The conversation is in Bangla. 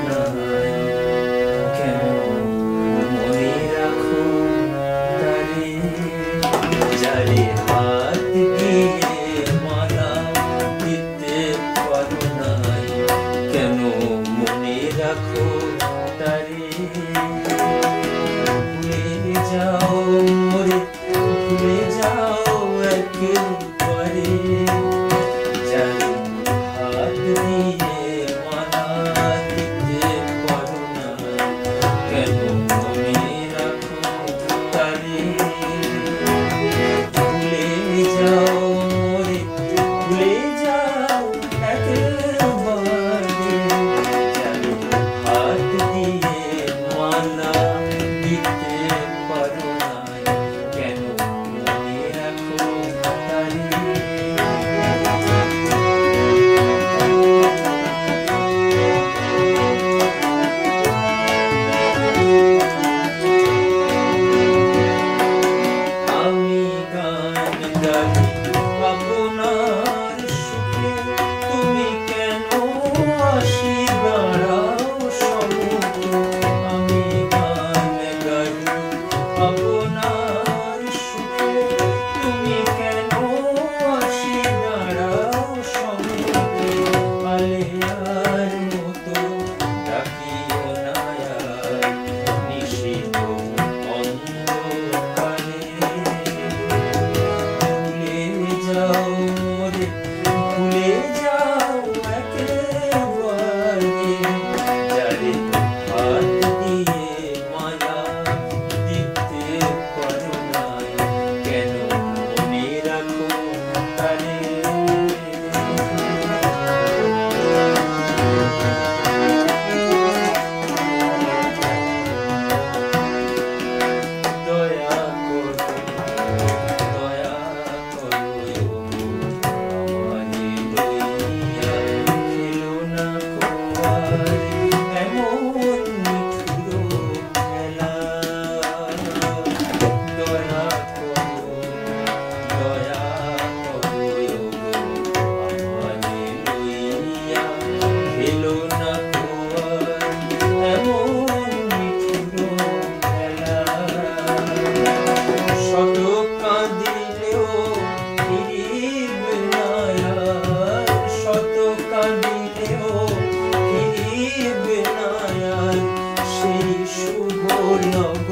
নাই, কেন মনে রাখো তারে, যারে হাত দিয়ে মালা দিতে পারো নাই, কেন মনে রাখো তারে। ভুলে যাও মোরে, ভুলে যাও একেবারে, যারে হাত দিয়ে মালা দিতে পারো নাই, কেন মনে রাখো তারে। ভুলে যাও মোরে, ভুলে যাও একেবারে, যারে হাত দিয়ে মালা দিতে পারো নাই, কেন মনে রাখো তারে। আমি গান গাই আপনার সুখে, তুমি কেন আসি দাঁড়াও সম্মুখে। আমি গান গাই আপনার সুখে, তুমি কেন আসি দাঁড়াও সম্মুখে। আলেয়ার মতো ডাকিও না আর নিশীথ অন্ধকারে। ভুলে যাও মোরে, ভুলে যাও একেবারে, যারে হাত দিয়ে মালা দিতে পারো নাই, কেন মনে রাখো তারে। দয়া করো, দয়া করো আমারে লইয়া, খেলো না আর এমন নিঠুর খেলা। দয়া করো, দয়া করো আমারে লইয়া, খেলো না আর এমন নিঠুর খেলা। শত কাঁদিলেও ফিরিবে না আর, শত কাঁদিলেও ফিরিবে না আর, সেই শুভ লগন